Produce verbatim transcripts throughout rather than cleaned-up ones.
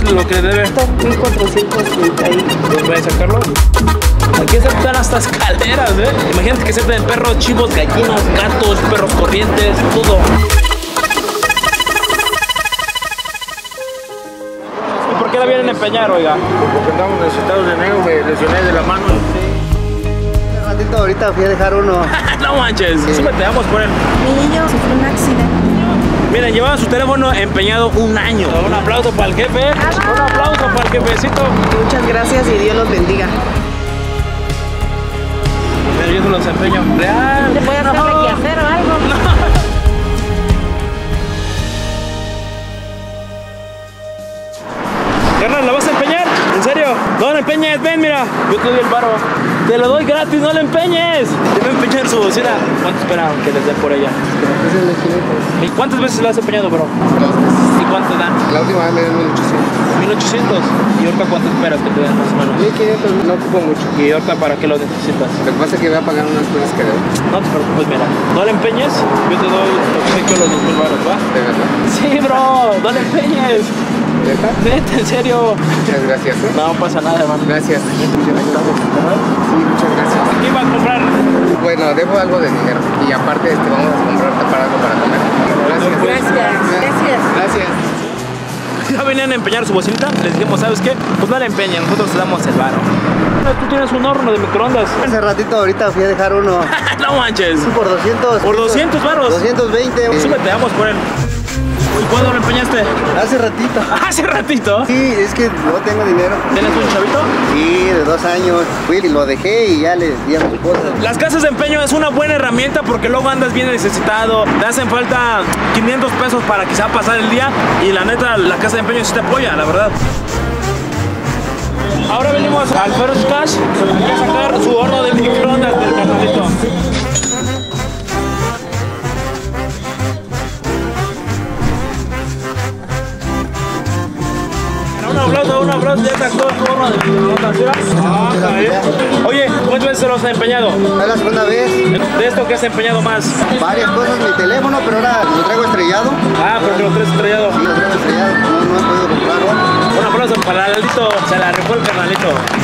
es lo que debe? mil cuatrocientos treinta. ¿Voy a sacarlo? Aquí aceptan hasta escaleras, ¿eh? Imagínate que acepten perros, chivos, gallinas, gatos, perros corrientes, todo. ¿Y por qué la vienen a empeñar, oiga? Porque andamos necesitados de dinero, me lesioné de la mano. Un ratito ahorita fui a dejar uno. No manches, sí. Súbete, vamos por él. Mi niño sufrió un accidente. Miren, llevaba su teléfono empeñado un año. Un aplauso para el jefe. Un aplauso para el jefecito. Muchas gracias y Dios los bendiga. Pero yo se los empeño. Real. ¿Te voy a hacerle No. que hacer o algo? No. Carnal, ¿la vas a empeñar? ¿En serio? No la empeñes, ven, mira. Yo te doy el varo. Te lo doy gratis, no la empeñes. Te voy a empeñar su bocina. ¿Cuánto esperan que les den por ella? ¿Y cuántas veces la has empeñado, bro? Dos veces. ¿Y cuánto dan? La última vez me dieron mil ochocientos. mil ochocientos. ¿Y ahorita cuánto esperas que te den más o menos? mil quinientos, no ocupo mucho. ¿Y ahorita para qué lo necesitas? Lo que pasa es que voy a pagar unas cosas que debo. No te preocupes, mira. No la empeñes, yo te doy obsequio los dos mil baros, ¿va? ¿De verdad? Sí, bro, no la empeñes. ¿Verdad? Vete, en serio. Muchas gracias, ¿eh? No pasa nada, hermano. Gracias. Sí, muchas gracias. ¿Qué iba a comprar? Bueno, debo algo de dinero. Y aparte este, vamos a comprar para algo para comer. Gracias. Gracias. Gracias. Gracias. Ya venían a empeñar su bocinita, les dijimos, ¿sabes qué? Pues no la empeñen, nosotros te damos el varo. Tú tienes un horno de microondas. Hace ratito ahorita fui a dejar uno. No manches. Por doscientos. Por doscientos varos. doscientos veinte. Súbete, vamos por él. ¿Y cuándo lo empeñaste? Hace ratito. Hace ratito. Sí, es que no tengo dinero. ¿Tienes un chavito? Sí, de dos años. Fui y lo dejé y ya le di a mi esposa. Las casas de empeño es una buena herramienta porque luego andas bien necesitado, te hacen falta quinientos pesos para quizá pasar el día y la neta la casa de empeño sí te apoya, la verdad. Ahora venimos al Ferrous Cash a sacar su horno de microondas del carnalito. Un aplauso, un aplauso, ya sacó su horno de microondas, ¿sí? Ah, caray. Oye, ¿cuántas veces se los ha empeñado? Es la segunda vez. ¿De esto qué has empeñado más? Varias cosas, mi teléfono, pero ahora lo traigo estrellado. Ah, porque lo traes estrellado. Sí, lo traigo estrellado. No, no he podido comprarlo. Un aplauso para el Lalito, se la rifó el carnalito.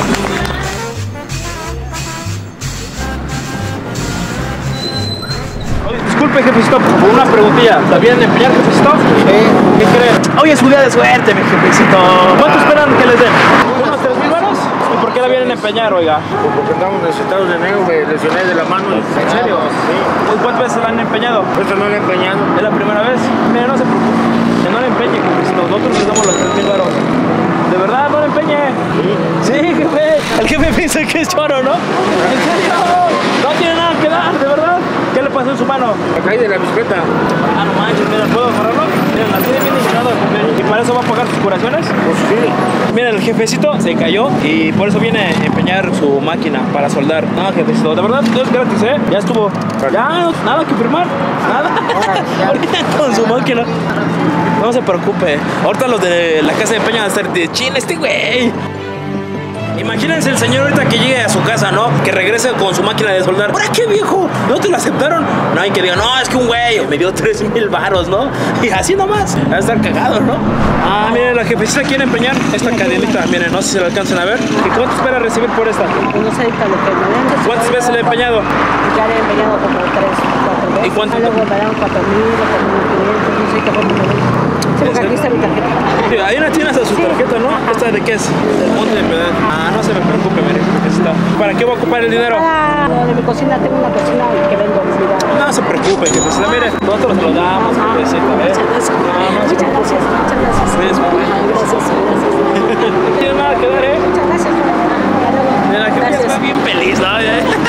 Oye, disculpe, jefecito, por una preguntilla. ¿Está bien empeñar, jefecito? Sí. ¿Qué cree? Hoy es su día de suerte, mi jefecito. ¿Cuánto esperan que les den? ¿Unos tres mil varos? ¿Y por qué la vienen a empeñar, oiga? Porque andamos necesitados de dinero, me lesioné de la mano. ¿En serio? Sí. ¿Y cuántas veces la han empeñado? Esto no lo he empeñado. ¿Es la primera vez? Mira, no se preocupe. Que no le empeñe, jefecito. Nosotros les damos los tres mil varos. ¿De verdad no le empeñe? Sí. Sí, jefe. El jefe piensa que es choro, ¿no? ¿En serio? No tiene nada que dar, ¿de verdad? ¿Qué le pasó en su mano? Me caí de la bicicleta. Ah, no manches, mira, ¿puedo agarrarlo? Miren, así de bien hinchado, jefe. ¿Y para eso va a pagar sus curaciones? Pues sí. Miren, el jefecito se cayó y por eso viene a empeñar su máquina para soldar. No, jefecito, de verdad, no es gratis, ¿eh? Ya estuvo. Ya, nada que firmar. Nada. Ahorita con su máquina. No se preocupe. Ahorita los de la casa de empeño van a estar de chin, este güey. Imagínense el señor ahorita que llegue a su casa, ¿no? Que regrese con su máquina de soldar. ¿Para qué, viejo? ¿No te lo aceptaron? No, hay que diga, no, es que un güey me dio tres mil varos, ¿no? Y así nomás. Va a estar cagado, ¿no? Ah, miren, la jefecita quiere empeñar esta cadenita. Miren, no sé si la alcanzan a ver. ¿Y cuánto espera recibir por esta? No sé ahorita lo que me den. ¿Cuántas veces le he empeñado? Ya le he empeñado como tres, cuatro veces. ¿Y cuánto? Luego me dan cuatro mil, cuatro mil quinientos, no sé qué fue me den. Sí, porque aquí está mi tarjeta. Sí, ahí una tienes a su tarjeta, ¿no? ¿Esta de qué es? Del Monte de Piedad. Ah, no se me preocupe, mire. Está. ¿Para qué voy a ocupar el dinero? Ah, de mi cocina tengo una cocina que vendo. No se preocupe, jefecita. Mire, nosotros lo damos, jefecita, ¿eh? Muchas gracias. No, no se Muchas preocupe. gracias. Muchas gracias. Sí, es bueno. Gracias, gracias. No tiene nada que dar, ¿eh? Muchas gracias. Mira, la gente está bien feliz, ¿no?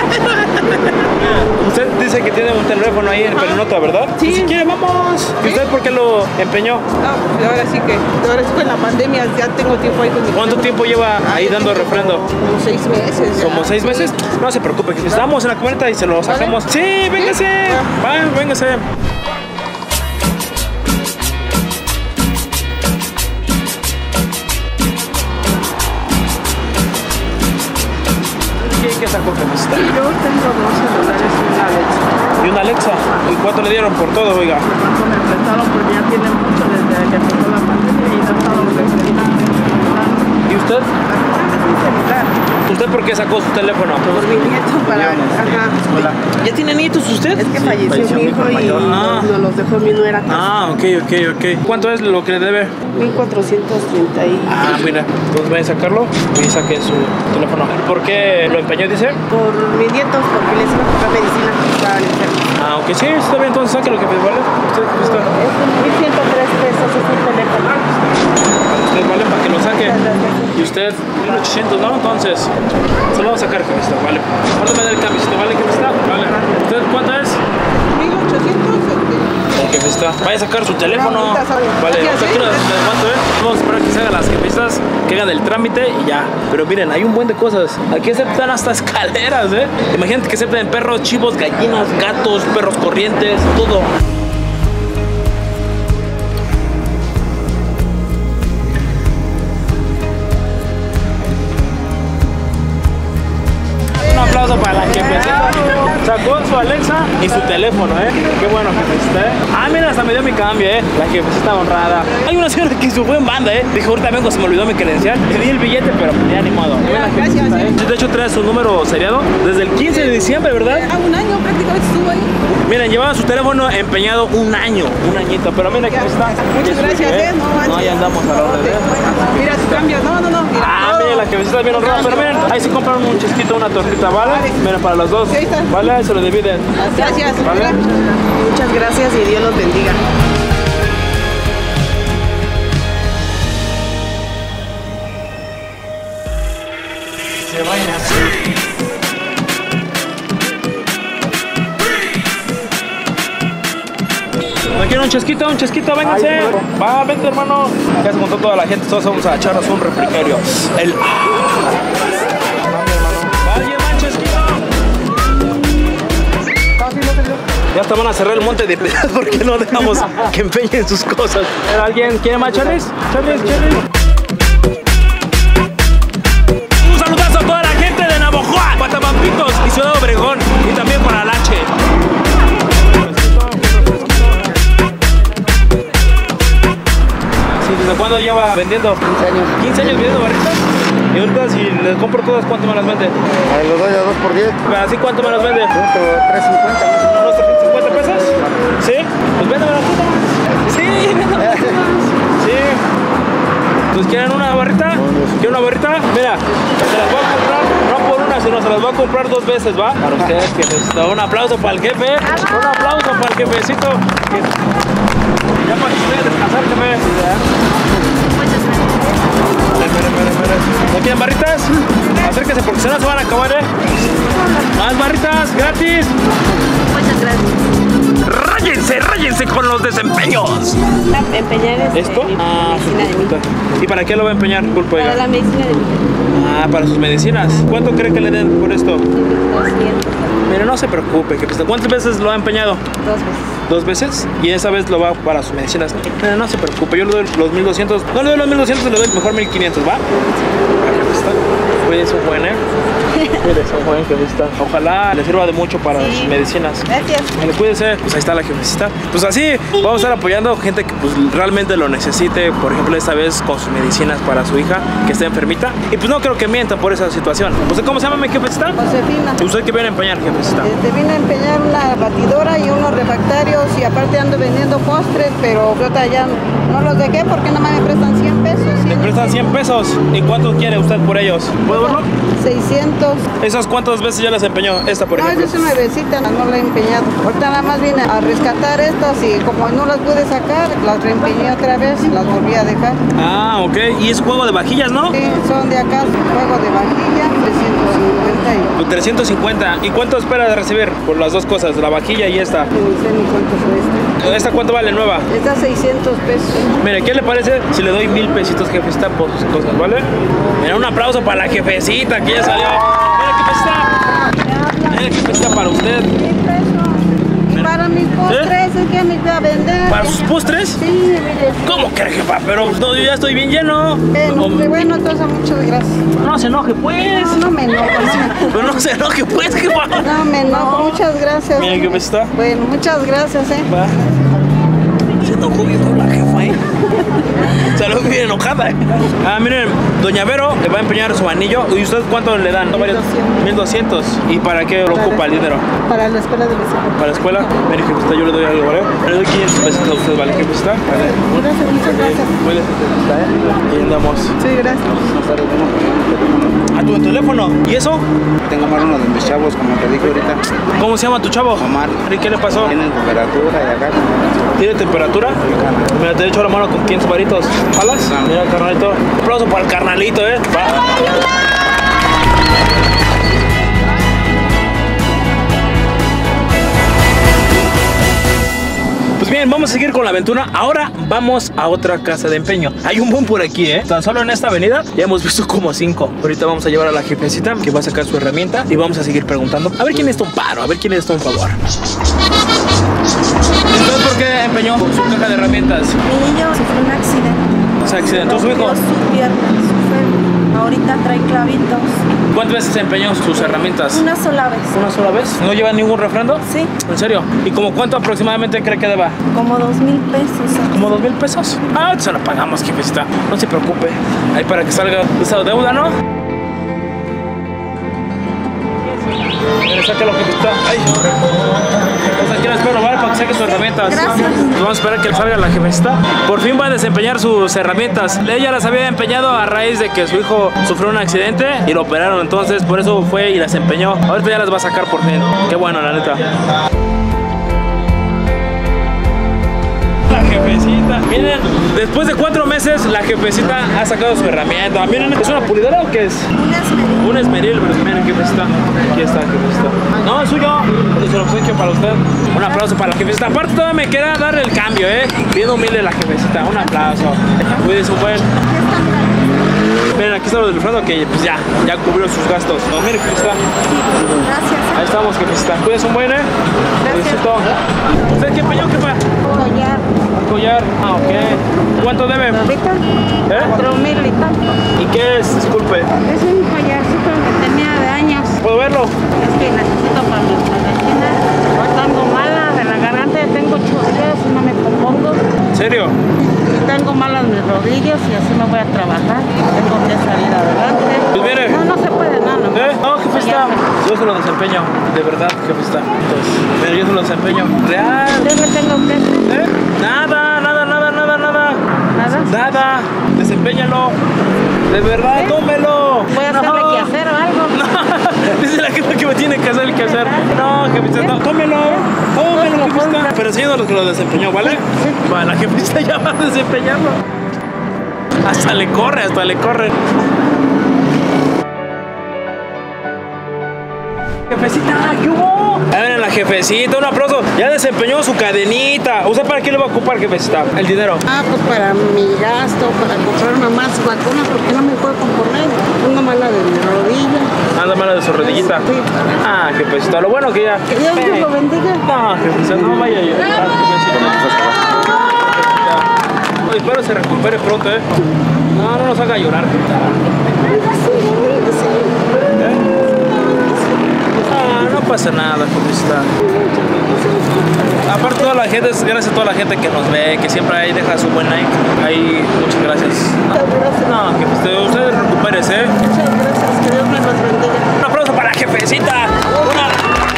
Usted dice que tiene un teléfono ahí en Pernota, ¿verdad? Sí. Pues si quiere, vamos. ¿Y usted por qué lo empeñó? No, pues ahora sí que, ahora sí con la pandemia ya tengo tiempo ahí con mi ¿Cuánto tiempo lleva ahí dando refrendo? Como seis meses. ¿Como seis meses? No se preocupe, que estamos en la cuenta y se lo sacamos. Sí, véngase. Va, véngase. ¿Qué sacó que necesita? Yo tengo dos celulares y una Alexa. ¿Y una Alexa? ¿Y cuánto le dieron por todo, oiga? ¿Cuánto me prestaron? Porque ya tienen mucho desde que empezó la pandemia y no estaba muy qué sacó su teléfono? Por mi nieto para... Ajá. ¿Ya tiene nietos usted? Es que falleció mi hijo y Ah. nos los dejó mi nuera. Ah, ok, ok, ok. ¿Cuánto es lo que le debe? mil cuatrocientos treinta y... Ah, mira. Entonces voy a sacarlo y saqué su teléfono. ¿Por qué lo empeñó, dice? Por mis nietos, porque les iba a comprar medicina para el enfermo. Ah, ok, sí, está bien. Entonces saque lo que me vale. Usted está. Es mil ciento tres pesos, es un teléfono. Usted vale para que lo saque. Y usted mil ochocientos, ¿no? Entonces, se lo vamos a sacar, jefecita, vale. ¿Cuánto me da el cambio? ¿Vale, jefecita? Vale. ¿Usted cuánto es? mil ochocientos. El jefecita. Vaya a sacar su teléfono. No, sabe. Vale, Gracias, aquí ¿eh? nos cuánto, ¿eh? Vamos a esperar que se hagan las jefecitas, que hagan el trámite y ya. Pero miren, hay un buen de cosas. Aquí aceptan hasta escaleras, ¿eh? Imagínate que acepten perros, chivos, gallinas, gatos, perros corrientes, todo. Un aplauso para la jefecita. Sacó su Alexa y su teléfono, ¿eh? Qué bueno, jefecita, ¿eh? Ah, mira, hasta me dio mi cambio, ¿eh? La jefecita honrada. Hay una señora que hizo buen banda, ¿eh? Dijo, ahorita vengo, se me olvidó mi credencial. Le di el billete, pero ya ni modo. Buena jefecita, Gracias, ¿eh? De hecho, trae su número seriado desde el quince de diciembre, ¿verdad? Ah, un año prácticamente estuvo ahí. Miren, llevaba su teléfono empeñado un año, un añito. Pero mira, Ya. jefecita. Muchas qué gracias, suyo, ¿eh? No manches. No, ya andamos a la orden, ¿eh? Mira tu cambio. No, no, no. Mira. Ah, mira, la jefecita es bien honrada. Pero miren, ahí se compran un chesquito, una tortita, ¿vale? Vale. Miren, para los dos. Sí, ahí está. ¿Vale? Ahí se lo dividen. Gracias. ¿Vale? Mira. Muchas gracias y Dios los bendiga. ¿No quieren un chesquito? Un chesquito, vénganse. Va, vente, hermano. Ya se montó toda la gente. Todos vamos a echarnos un refrigerio. El. Vaya, más chesquito. Ya hasta van a cerrar el monte de piedad porque no dejamos que empeñen sus cosas. ¿Alguien quiere más Charles? Charles, Charles. Un saludazo a toda la gente de Navojoa, Guatamampitos y Ciudad Obregón. Y también para Lache. ¿Desde cuándo lleva vendiendo? quince años. quince años vendiendo barritas. Y ahorita si les compro todas, ¿cuánto me las vende? A los doy a dos por diez. ¿Así cuánto me las vende? tres cincuenta. ¿Unos trescientos cincuenta pesos? ¿Sí? Pues véndemelas todas. Sí, véndemelas todas. Sí. ¿Entonces quieren una barrita? ¿Quieren una barrita? Mira, se las voy a comprar, no por una, sino se las voy a comprar dos veces, ¿va? Para ustedes, que necesito un aplauso para el jefe. Un aplauso para el jefecito. Que... Ya para que se vayan a descansar, jefe. Espera, espera, espera. ¿No quieren barritas? Acérquense porque si no se van a acabar, ¿eh? Más barritas, gratis. Muchas gracias. ¡Ráyense, ráyense con los desempeños! Empeñar este, ¿Esto? mi Ah, medicina de mi hijo. ¿y para qué lo va a empeñar? Pulpo, Para oiga. la medicina de mi hijo. Ah, para sus medicinas. ¿Cuánto cree que le den por esto? doscientos. Mire, no se preocupe. Que ¿cuántas veces lo ha empeñado? Dos veces. ¿Dos veces? Y esa vez lo va para sus medicinas. Mire, no se preocupe. Yo le doy los mil doscientos. No le doy los mil doscientos, le doy mejor mil quinientos, ¿va? Cuídense un buen, ¿eh? Cuídense un buen, jefecita. Ojalá le sirva de mucho para Sí. sus medicinas. Gracias. Vale, cuídense, pues ahí está la jefecita. Pues así vamos a estar apoyando gente que pues realmente lo necesite. Por ejemplo, esta vez con sus medicinas para su hija que está enfermita. Y pues no creo que mienta por esa situación. ¿Usted cómo se llama, mi jefecita? Josefina. ¿Usted qué viene a empeñar, jefecita? Te vine a empeñar una batidora y unos refractarios y aparte ando vendiendo postres, pero yo ya no los dejé porque nada más me prestan cien pesos. Le prestan cien pesos. ¿Y cuánto quiere usted por ellos? ¿Puedo verlo? seiscientos. ¿Esas cuántas veces ya las empeñó? Esta, por No, ejemplo. esa es nuevecita, no la he empeñado. Ahorita nada más vine a rescatar estas y como no las pude sacar, las reempeñé otra vez y las volví a dejar. Ah, ok. Y es juego de vajillas, ¿no? Sí, son de acá, juego de vajilla, trescientos cincuenta y trescientos cincuenta. ¿Y cuánto espera de recibir por las dos cosas? La vajilla y esta. no sé ni cuánto fue este. ¿Esta cuánto vale nueva? Está seiscientos pesos. Mire, ¿qué le parece si le doy mil pesitos, jefecita, por sus cosas, ¿vale? Mira, un aplauso para la jefecita que ya salió. Mira, jefecita. Mira, jefecita, para usted. Mil pesos. Y para mis postres, es que me iba a vender. ¿Para sus postres? Sí, mire. ¿Cómo que, jefa? Pero no, yo ya estoy bien lleno. Eh, no, O- bueno, entonces muchas gracias. No se enoje, pues. No, no me enojo, no me Pero no se enoje, pues, jefa. No me enojo, muchas gracias. Mira, jefecita. Bueno, muchas gracias, eh. Va. enojó bien con la jefa, ¿eh? Salió bien enojada, ¿eh? Ah, miren, doña Vero le va a empeñar su anillo. ¿Y ustedes cuánto le dan? mil doscientos. ¿Y para qué lo ocupa el dinero? Para la escuela de mis hijos. ¿Para la escuela? Mire, jefecita, yo le doy algo, ¿vale? Le doy quinientos pesos a usted, ¿vale, jefecita? Vale. Gracias, muchas gracias. Muy bien, jefecita, ¿eh? Y andamos. Sí, gracias. ¿A tu teléfono? ¿Y eso? Tengo más uno de mis chavos, como te dije ahorita. ¿Cómo se llama tu chavo? Omar. ¿Y qué le pasó? Tienen temperatura y acá. ¿Tiene temperatura? Mira, te he hecho la mano con quinientos varitos. ¿Jalas? Mira, carnalito. Un aplauso para el carnalito, ¿eh? Va. Pues bien, vamos a seguir con la aventura. Ahora vamos a otra casa de empeño. Hay un boom por aquí, ¿eh? Tan solo en esta avenida ya hemos visto como cinco. Ahorita vamos a llevar a la jefecita que va a sacar su herramienta y vamos a seguir preguntando. A ver quién está un paro, a ver quién está un favor. Entonces, ¿por qué empeñó su caja de herramientas? Mi niño sufrió un accidente. ¿Se accidentó su hijo? Rompió su pierna, su fémur. Ahorita trae clavitos. ¿Cuántas veces empeñó sus herramientas? Una sola vez. ¿Una sola vez? ¿No lleva ningún refrendo? Sí. ¿En serio? ¿Y como cuánto aproximadamente cree que deba? Como dos mil pesos. ¿Como dos mil pesos? Ah, se lo pagamos, jefecita. No se preocupe. Ahí para que salga esa deuda, ¿no? Mire, sácalo, jefecita. Ay. Pues aquí la espero, ¿vale? Para que saque sus herramientas. Gracias. Pues vamos a esperar que salga la jefecita. Por fin va a desempeñar sus herramientas. Ella las había empeñado a raíz de que su hijo sufrió un accidente y lo operaron. Entonces, por eso fue y las empeñó. Ahorita ya las va a sacar por fin. Qué bueno, la neta. La jefecita. Miren, después de cuatro meses la jefecita ha sacado su herramienta. Miren, ¿es una pulidora o qué es? Un esmeril. Un esmeril, pero miren, jefecita. Aquí está, jefecita. No, es suyo. Es un obsequio para usted. Un aplauso para la jefecita. Aparte todavía me queda darle el cambio, ¿eh? Bien humilde la jefecita. Un aplauso. Cuídese un buen. Miren, aquí está lo del refrendo que pues ya, ya cubrió sus gastos. No, miren, jefecita. Gracias. Ahí estamos, jefecita. Cuídese un buen, ¿eh? Cuídesito. ¿Usted qué empeñó, jefa? Collar. Collar. Ah, ok. ¿Cuánto debe? ¿Ahorita? ¿Eh? Cuatro mil y tanto. ¿Y qué es? Disculpe. Es un collarcito que tenía de años. ¿Puedo verlo? Es que necesito para mi medicina. Ahorita ando mala de la garganta, tengo chorrillos y no me compongo. ¿En serio? Y tengo malas mis rodillas y así me voy a trabajar. Tengo que salir adelante. Pues mire. No, no se puede nada. No, ¿Eh? No, jefecita. Yo se lo desempeño. De verdad, jefecita. Entonces, pero yo se lo desempeño. Real. ¿Qué le tengo que hacer? ¿Eh? Nada, nada, nada, nada, nada. ¿Nada? Nada. Desempeñalo. De verdad, ¿Eh? tómelo. Voy a hacerle No. que hacer o algo. No. Dice la jefa que me tiene que hacer el que hacer. No, jefecita, no. Tómelo. Tómelo, jefecita. Pero enséñanos que lo desempeñó, ¿vale? Va, la jefecita ya va a desempeñarlo. Hasta le corre, hasta le corre. Jefecita, ¿qué hubo? A ver, la jefecita, un aplauso. Ya desempeñó su cadenita. ¿Usted para qué le va a ocupar, jefecita? El dinero. Ah, pues para mi gasto, para comprarme más vacunas, porque no me puedo componer. Una mala de mi rodilla. Anda mala de su rodillita. Sí, para... Ah, jefecita, lo bueno que ya. Que Dios me lo bendiga. No, jefecita, no vaya a llorar, jefecita. Ay, espero se recupere pronto, ¿eh? No, no nos haga llorar, jefecita. ¿Eh? Ah, no pasa nada, jefecita. Aparte toda la gente, gracias a toda la gente que nos ve, que siempre ahí deja su buen like. Ahí, muchas gracias. No, jefecita, ustedes recupérense, ¿eh? Muchas gracias, que Dios me los bendiga. Un aplauso para la jefecita. Una...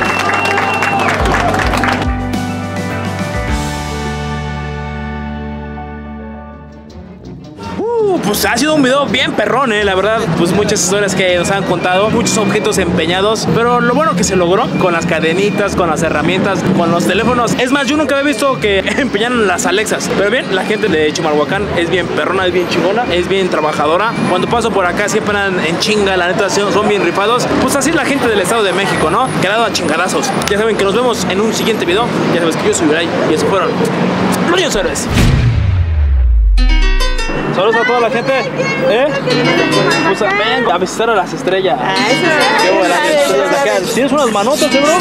Pues ha sido un video bien perrón, eh, la verdad. Pues muchas historias que nos han contado, muchos objetos empeñados, pero lo bueno que se logró con las cadenitas, con las herramientas, con los teléfonos. Es más, yo nunca había visto que empeñaran las Alexas. Pero bien, la gente de Chimalhuacán es bien perrona, es bien chingona, es bien trabajadora. Cuando paso por acá siempre andan en chinga, la neta son bien rifados. Pues así es la gente del Estado de México, ¿no? Quedado a chingadazos. Ya saben que nos vemos en un siguiente video. Ya sabes que yo soy Uray y eso fueron los niños héroes. Saludos a toda la gente, ¿eh? Pues vengo a visitar a las estrellas. Ah, eso qué buena, las estrellas de acá. ¿Tienes unas manotas, eh, bro?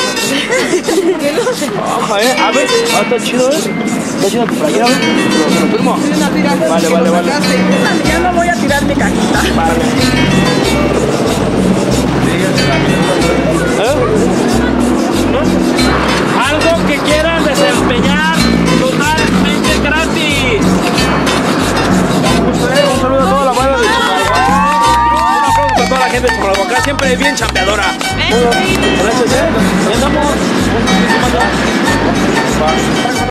Ojo, eh. A ver, ah, está chido, eh. Está chido tu playera, ¿eh? ¿Te lo firmo? Vale, vale, vale. Ya no voy a tirar mi cajita. Vale. ¿Eh? ¿No? Algo que quieran desempeñar totalmente gratis. señora siempre bien chambeadora. Gracias, ¿eh? Ya andamos.